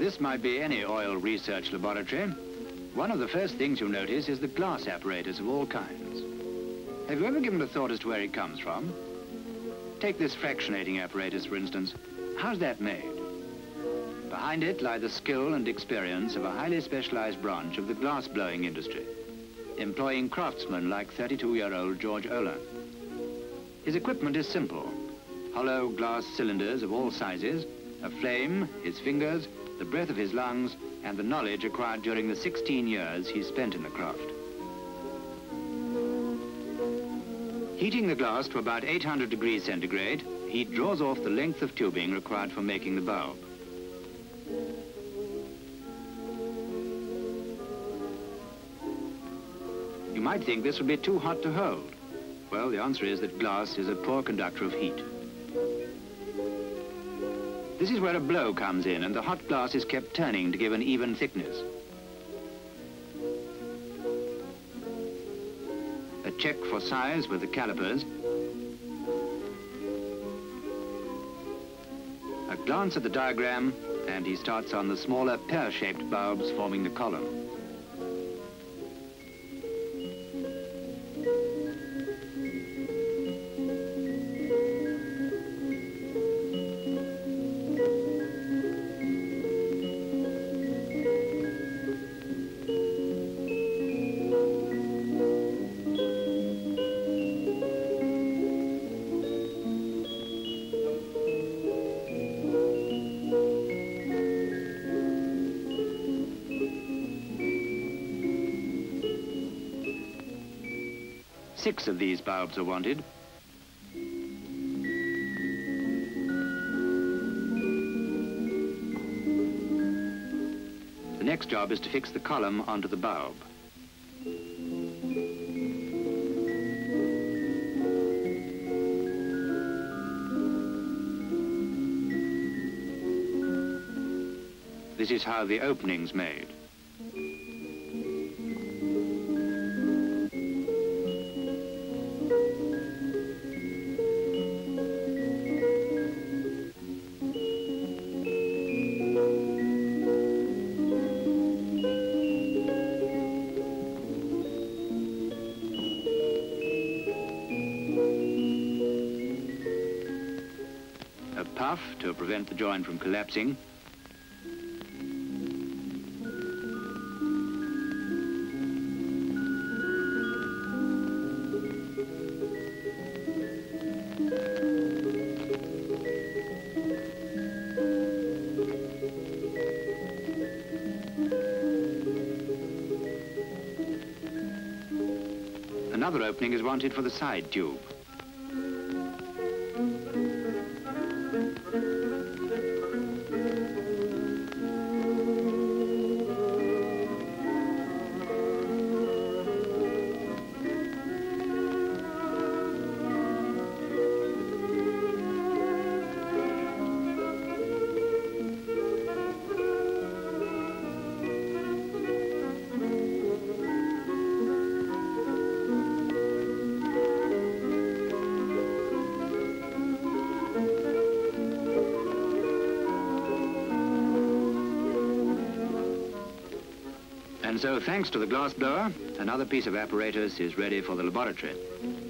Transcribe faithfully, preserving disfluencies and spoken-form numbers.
This might be any oil research laboratory. One of the first things you'll notice is the glass apparatus of all kinds. Have you ever given a thought as to where it comes from? Take this fractionating apparatus, for instance. How's that made? Behind it lie the skill and experience of a highly specialized branch of the glassblowing industry, employing craftsmen like thirty-two-year-old George Oler. His equipment is simple. Hollow glass cylinders of all sizes, a flame, his fingers, the breath of his lungs, and the knowledge acquired during the sixteen years he spent in the craft. Heating the glass to about eight hundred degrees centigrade, he draws off the length of tubing required for making the bulb. You might think this would be too hot to hold. Well, the answer is that glass is a poor conductor of heat. This is where a blow comes in, and the hot glass is kept turning to give an even thickness. A check for size with the calipers. A glance at the diagram, and he starts on the smaller pear-shaped bulbs forming the column. Six of these bulbs are wanted. The next job is to fix the column onto the bulb. This is how the opening's made. A puff to prevent the joint from collapsing. Another opening is wanted for the side tube. And so, thanks to the glassblower, another piece of apparatus is ready for the laboratory.